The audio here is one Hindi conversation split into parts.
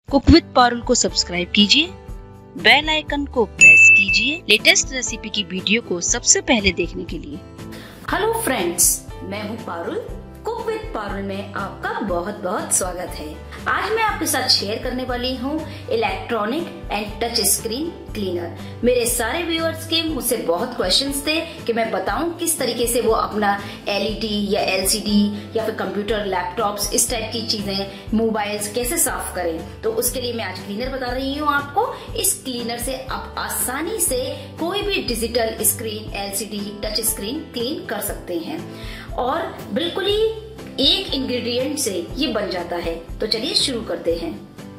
कुक विद पारुल को सब्सक्राइब कीजिए, बेल आइकन को प्रेस कीजिए लेटेस्ट रेसिपी की वीडियो को सबसे पहले देखने के लिए। हेलो फ्रेंड्स, मैं हूँ पारुल। कुक विद पारुल में आपका बहुत बहुत स्वागत है। आज मैं आपके साथ शेयर करने वाली हूँ electronic and touch screen cleaner. मेरे सारे व्यूअर्स के मुझसे बहुत क्वेश्चंस थे कि मैं बताऊं किस तरीके से वो अपना एलईडी या एलसीडी या फिर कंप्यूटर, लैपटॉप्स, इस टाइप की चीजें, मोबाइल्स कैसे साफ करें। तो उसके लिए मैं आज क्लीनर बता रही हूँ आपको। इस क्लीनर से आप आसानी से कोई भी digital screen, LCD, touch screen clean कर सकते हैं और बिल्कुल ही एक इंग्रेडिएंट से ये बन जाता है। तो चलिए शुरू करते हैं।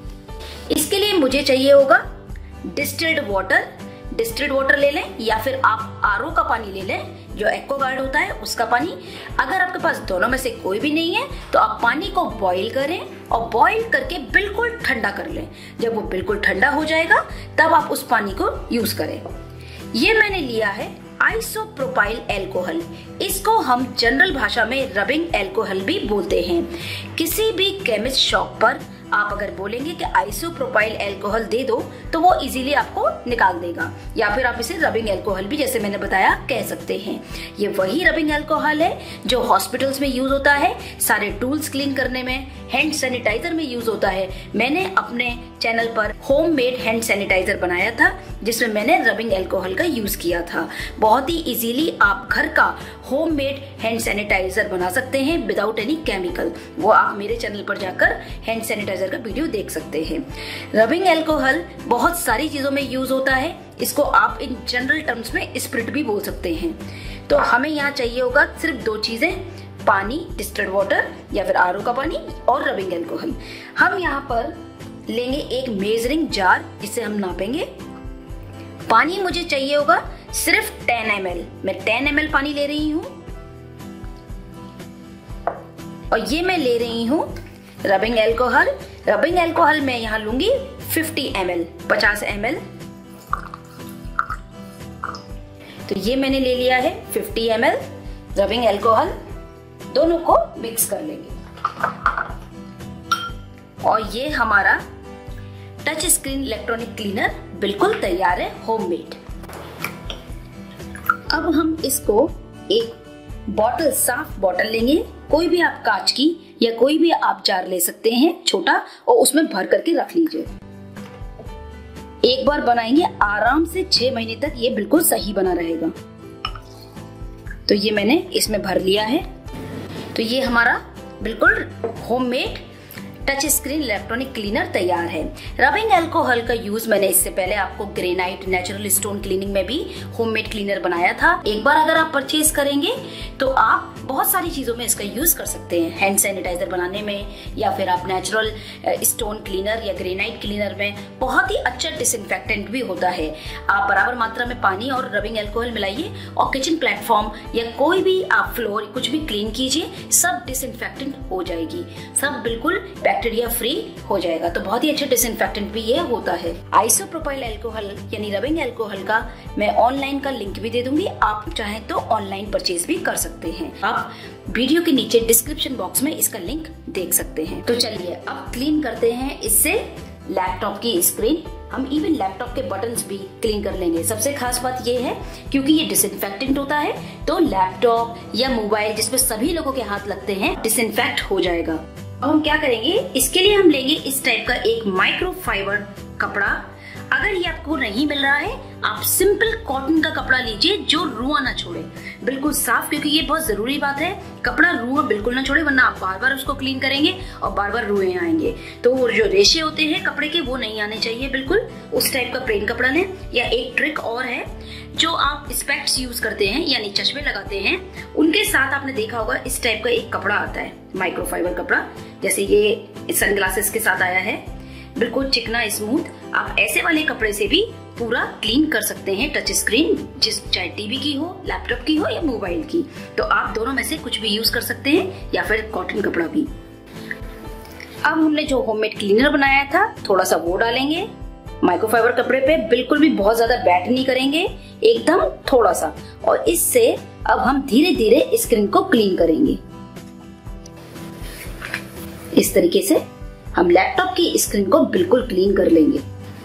इसके लिए मुझे चाहिए होगा डिस्टिल्ड वाटर। डिस्टिल्ड वाटर ले लें या फिर आप आरओ का पानी ले लें, जो एक्वागार्ड होता है उसका पानी। अगर आपके पास दोनों में से कोई भी नहीं है तो आप पानी को बॉईल करें और बॉईल करके बिल्कुल ठंडा कर लें। जब वो बिल्कुल ठंडा हो जाएगा तब आप उस पानी को यूज करें। ये मैंने लिया है आइसोप्रोपाइल एल्कोहल। इसको हम जनरल भाषा में रबिंग एल्कोहल भी बोलते हैं। किसी भी केमिस्ट शॉप पर आप अगर बोलेंगे कि आइसोप्रोपाइल एल्कोहल दे दो तो वो इजीली आपको निकाल देगा, या फिर आप इसे रबिंग एल्कोहल भी, जैसे मैंने बताया, कह सकते हैं। ये वही रबिंग एल्कोहल है जो हॉस्पिटल्स में यूज होता है, सारे टूल्स क्लीन करने में, हैंड सैनिटाइजर में यूज होता है। मैंने अपने चैनल पर होममेड हैंड सैनिटाइजर बनाया था जिसमें मैंने रबिंग एल्कोहल का यूज किया था। बहुत ही इजीली आप घर का होममेड हैंड सैनिटाइजर बना सकते हैं विदाउट एनी केमिकल। वो आप मेरे चैनल पर जाकर हैंड सैनिटाइजर का वीडियो देख सकते हैं। रबिंग एल्कोहल बहुत सारी चीजों में यूज होता है। इसको आप इन जनरल टर्म्स में स्पिरिट भी बोल सकते हैं। तो हमें यहाँ चाहिए होगा सिर्फ दो चीजें, पानी, डिस्टिल्ड वाटर या फिर आरओ का पानी, और रबिंग एल्कोहल। हम यहाँ पर लेंगे एक मेजरिंग जार, जिससे हम नापेंगे। पानी मुझे चाहिए होगा सिर्फ 10 ml। मैं 10 ml पानी ले रही हूँ और ये मैं ले रही हूँ रबिंग एल्कोहल। रबिंग एल्कोहल मैं यहाँ लूंगी 50 ml, 50 ml। तो ये मैंने ले लिया है 50 ml रबिंग एल्कोहल। दोनों को मिक्स कर लेंगे और ये हमारा टच स्क्रीन इलेक्ट्रॉनिक क्लीनर बिल्कुल तैयार है, होममेड। अब हम इसको एक बॉटल, साफ बॉटल लेंगे, कोई भी आप कांच की या कोई भी आप जार ले सकते हैं छोटा, और उसमें भर करके रख लीजिए। एक बार बनाएंगे आराम से 6 महीने तक ये बिल्कुल सही बना रहेगा। तो ये मैंने इसमें भर लिया है। तो ये हमारा बिल्कुल homemade touch screen electronic cleaner तैयार है। रबिंग एल्कोहल का यूज मैंने इससे पहले आपको ग्रेनाइट नेचुरल स्टोन क्लीनिंग में भी होममेड क्लीनर बनाया था। एक बार अगर आप परचेज करेंगे तो आप बहुत सारी चीजों में इसका यूज कर सकते हैं। हैंड सैनिटाइजर बनाने में, या फिर आप नेचुरल स्टोन क्लीनर या ग्रेनाइट क्लीनर में बहुत ही अच्छा डिसइंफेक्टेंट भी होता है। आप बराबर मात्रा में पानी और रबिंग एल्कोहल मिलाइए और किचन प्लेटफॉर्म या कोई भी आप फ्लोर कुछ भी क्लीन कीजिए, सब डिसइंफेक्टेंट हो जाएगी, सब बिल्कुल बैक्टीरिया फ्री हो जाएगा। तो बहुत ही अच्छा डिसइंफेक्टेंट भी ये होता है। आइसोप्रोपाइल एल्कोहल यानी रबिंग एल्कोहल का मैं ऑनलाइन का लिंक भी दे दूंगी, आप चाहें तो ऑनलाइन परचेज भी कर सकते हैं। आप वीडियो के नीचे डिस्क्रिप्शन बॉक्स में इसका लिंक देख सकते हैं। तो चलिए अब क्लीन करते हैं इससे लैपटॉप की स्क्रीन। हम इवन लैपटॉप के बटन्स भी क्लीन कर लेंगे। सबसे खास बात ये है, क्योंकि ये डिसइंफेक्टेंट होता है, तो लैपटॉप या मोबाइल जिसपे सभी लोगों के हाथ लगते हैं डिसइंफेक्ट हो जाएगा। अब हम क्या करेंगे, इसके लिए हम लेंगे इस टाइप का एक माइक्रोफाइबर कपड़ा। अगर ये आपको नहीं मिल रहा है, आप सिंपल कॉटन का कपड़ा लीजिए जो रुआ ना छोड़े, बिल्कुल साफ, क्योंकि ये बहुत जरूरी बात है। कपड़ा रुआ बिल्कुल ना छोड़े, वरना आप बार बार उसको क्लीन करेंगे और बार बार रुए आएंगे। तो जो रेशे होते हैं कपड़े के, वो नहीं आने चाहिए बिल्कुल। उस टाइप का प्लेन कपड़ा लें। या एक ट्रिक और है, जो आप स्पेक्ट्स यूज करते हैं यानी चश्मे लगाते हैं, उनके साथ आपने देखा होगा इस टाइप का एक कपड़ा आता है, माइक्रोफाइबर कपड़ा, जैसे ये सनग्लासेस के साथ आया है, बिल्कुल चिकना स्मूथ। आप ऐसे वाले कपड़े से भी पूरा क्लीन कर सकते हैं टच स्क्रीन, चाहे टीवी की हो, लैपटॉप की हो या मोबाइल की। तो आप दोनों में से कुछ भी यूज कर सकते हैं, या फिर कॉटन कपड़ा भी। अब हमने जो होममेड क्लीनर बनाया था, थोड़ा सा वो डालेंगे माइक्रोफाइबर कपड़े पे। बिल्कुल भी बहुत ज्यादा बैट नहीं करेंगे, एकदम थोड़ा सा। और इससे अब हम धीरे धीरे स्क्रीन को क्लीन करेंगे। इस तरीके से हम लैपटॉप की स्क्रीन को बिल्कुल क्लीन कर लेंगे।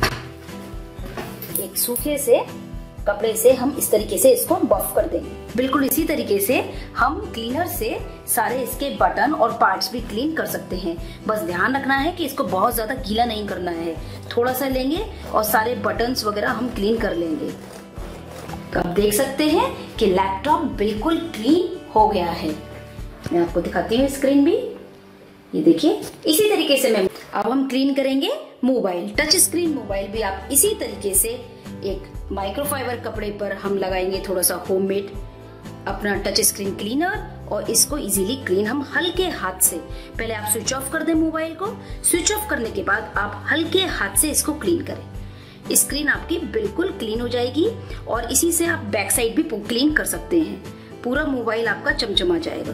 एक सूखे से कपड़े से हम इस तरीके से इसको बफ कर देंगे। बिल्कुल इसी तरीके से हम क्लीनर से सारे इसके बटन और पार्ट्स भी क्लीन कर सकते हैं। बस ध्यान रखना है कि इसको बहुत ज्यादा गीला नहीं करना है, थोड़ा सा लेंगे और सारे बटन्स वगैरह हम क्लीन कर लेंगे। तो आप देख सकते हैं कि लैपटॉप बिल्कुल क्लीन हो गया है। मैं आपको दिखाती हूँ स्क्रीन भी, ये देखिए। इसी तरीके से अब हम क्लीन करेंगे मोबाइल, टच स्क्रीन मोबाइल भी आप इसी तरीके से एक माइक्रोफाइबर कपड़े पर हम लगाएंगे थोड़ा सा होममेड अपना टच स्क्रीन क्लीनर और इसको इजीली क्लीन हम हल्के हाथ से, पहले आप स्विच ऑफ कर दें मोबाइल को, स्विच ऑफ करने के बाद आप हल्के हाथ से इसको क्लीन करें। स्क्रीन आपकी बिल्कुल क्लीन हो जाएगी और इसी से आप बैक साइड भी क्लीन कर सकते हैं। पूरा मोबाइल आपका चमचमा जाएगा।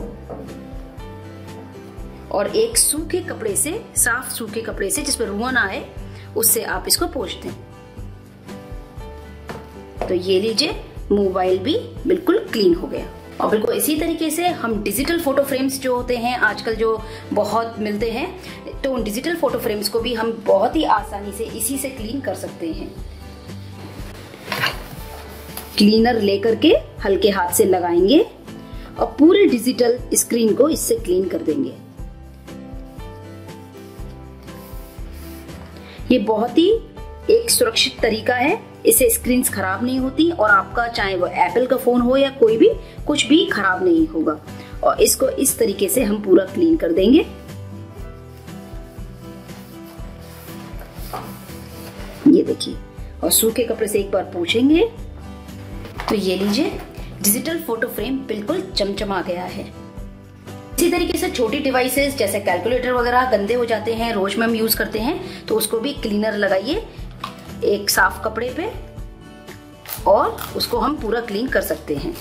और एक सूखे कपड़े से, साफ सूखे कपड़े से जिसमें रुआं ना आए, उससे आप इसको पोंछ दें। तो ये लीजिए, मोबाइल भी बिल्कुल क्लीन हो गया। और बिल्कुल इसी तरीके से हम डिजिटल फोटो फ्रेम्स जो होते हैं आजकल जो बहुत मिलते हैं, तो उन डिजिटल फोटो फ्रेम्स को भी हम बहुत ही आसानी से इसी से क्लीन कर सकते हैं। क्लीनर लेकर के हल्के हाथ से लगाएंगे और पूरे डिजिटल स्क्रीन को इससे क्लीन कर देंगे। ये बहुत ही एक सुरक्षित तरीका है, इससे स्क्रीन्स खराब नहीं होती और आपका चाहे वो एप्पल का फोन हो या कोई भी, कुछ भी खराब नहीं होगा। और इसको इस तरीके से हम पूरा क्लीन कर देंगे। ये देखिए, और सूखे कपड़े से एक बार पोंछेंगे तो ये लीजिए, डिजिटल फोटो फ्रेम बिल्कुल चमचमा गया है। इसी तरीके से छोटी डिवाइसेस जैसे कैलकुलेटर वगैरह गंदे हो जाते हैं, रोज में हम यूज करते हैं, तो उसको भी क्लीनर लगाइए एक साफ कपड़े पे और उसको हम पूरा क्लीन कर सकते हैं।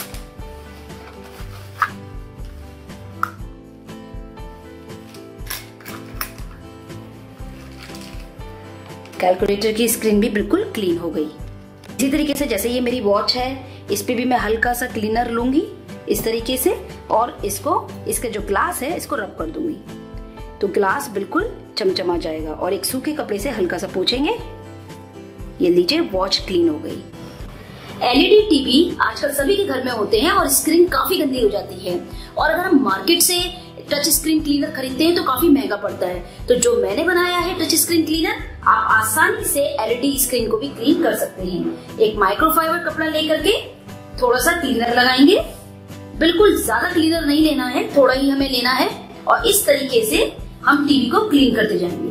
कैलकुलेटर की स्क्रीन भी बिल्कुल क्लीन हो गई। इसी तरीके से जैसे ये मेरी वॉच है, इस पे भी मैं हल्का सा क्लीनर लूंगी इस तरीके से और इसको, इसके जो ग्लास है इसको रब कर दूंगी तो ग्लास बिल्कुल चमचमा जाएगा। और एक सूखे कपड़े से हल्का सा पोंछेंगे, ये लीजिए, वॉच क्लीन हो गई। एलईडी टीवी आजकल सभी के घर में होते हैं और स्क्रीन काफी गंदी हो जाती है, और अगर हम मार्केट से टच स्क्रीन क्लीनर खरीदते हैं तो काफी महंगा पड़ता है। तो जो मैंने बनाया है टच स्क्रीन क्लीनर, आप आसानी से एलईडी स्क्रीन को भी क्लीन कर सकते हैं। एक माइक्रोफाइबर कपड़ा लेकर के थोड़ा सा क्लीनर लगाएंगे, बिल्कुल ज्यादा क्लीनर नहीं लेना है, थोड़ा ही हमें लेना है, और इस तरीके से हम टीवी को क्लीन करते जाएंगे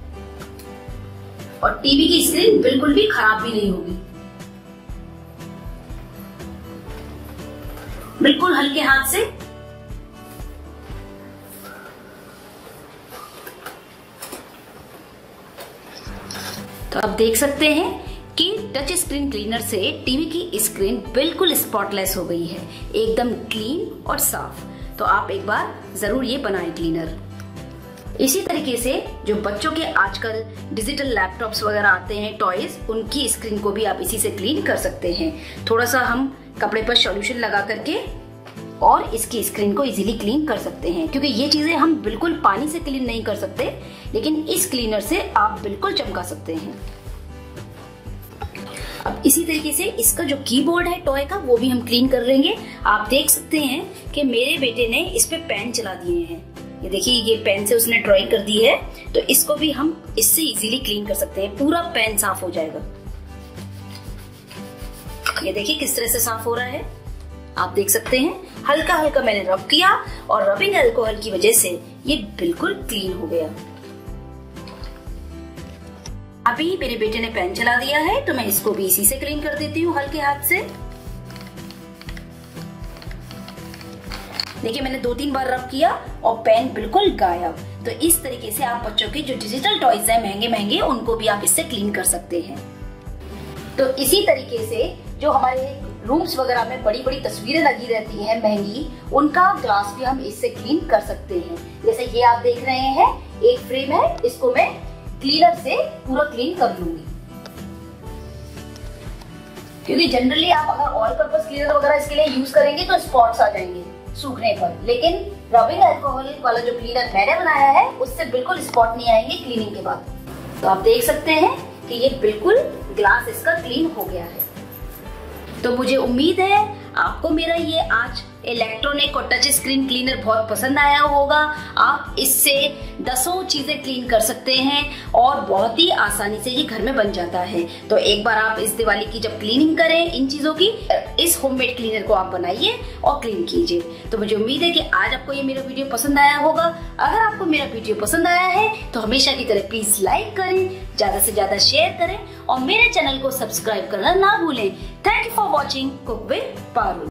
और टीवी की स्क्रीन बिल्कुल भी खराब भी नहीं होगी। बिल्कुल हल्के हाथ से तो आप देख सकते हैं कि टच स्क्रीन क्लीनर से टीवी की स्क्रीन बिल्कुल स्पॉटलेस हो गई है, एकदम क्लीन और साफ। तो आप एक बार जरूर ये बनाएं क्लीनर। इसी तरीके से जो बच्चों के आजकल डिजिटल लैपटॉप्स वगैरह आते हैं, टॉयज, उनकी स्क्रीन को भी आप इसी से क्लीन कर सकते हैं। थोड़ा सा हम कपड़े पर सॉल्यूशन लगा करके और इसकी स्क्रीन को इजीली क्लीन कर सकते हैं, क्योंकि ये चीजें हम बिल्कुल पानी से क्लीन नहीं कर सकते, लेकिन इस क्लीनर से आप बिल्कुल चमका सकते हैं। अब इसी तरीके से इसका जो कीबोर्ड है टॉय का, वो भी हम क्लीन कर लेंगे। आप देख सकते हैं कि मेरे बेटे ने इस पे पेन चला दिए हैं, ये देखिए, ये पेन से उसने ड्राइंग कर दी है, तो इसको भी हम इससे इजीली क्लीन कर सकते हैं, पूरा पेन साफ हो जाएगा। ये देखिए किस तरह से साफ हो रहा है, आप देख सकते हैं। हल्का हल्का मैंने रब किया और रबिंग अल्कोहल की वजह से ये बिल्कुल क्लीन हो गया। अभी मेरे बेटे ने पेन चला दिया है तो मैं इसको भी इसी से क्लीन कर देती हूँ हल्के हाथ से। देखिए मैंने 2-3 बार रब किया और पेन बिल्कुल गायब। तो इस तरीके से आप बच्चों के जो डिजिटल टॉयज हैं महंगे महंगे, उनको भी आप इससे क्लीन कर सकते हैं। तो इसी तरीके से जो हमारे रूम्स वगैरह में बड़ी बड़ी तस्वीरें लगी रहती हैं महंगी, उनका ग्लास भी हम इससे क्लीन कर सकते हैं। जैसे ये आप देख रहे हैं, एक फ्रेम है, इसको मैं क्लीनर से पूरा क्लीन कर लूंगी, क्योंकि जनरली आप अगर ऑल पर्पस क्लीनर वगैरह इसके लिए यूज करेंगे तो स्पॉट्स आ जाएंगे। सूखने पर। लेकिन रबिंग अल्कोहल वाला जो क्लीनर मैंने बनाया है उससे बिल्कुल स्पॉट नहीं आएंगे क्लीनिंग के बाद। तो आप देख सकते हैं कि ये बिल्कुल ग्लास इसका क्लीन हो गया है। तो मुझे उम्मीद है आपको मेरा ये आज इलेक्ट्रॉनिक और टच स्क्रीन क्लीनर बहुत पसंद आया होगा। आप इससे दसों चीजें क्लीन कर सकते हैं और बहुत ही आसानी से ये घर में बन जाता है। तो एक बार आप इस दिवाली की जब क्लीनिंग करें इन चीजों की, इस होममेड क्लीनर को आप बनाइए और क्लीन कीजिए। तो मुझे उम्मीद है कि आज आपको ये मेरा वीडियो पसंद आया होगा। अगर आपको मेरा वीडियो पसंद आया है तो हमेशा की तरह प्लीज लाइक करें, ज्यादा से ज्यादा शेयर करें और मेरे चैनल को सब्सक्राइब करना ना भूलें। Thank you for watching cook with Parul.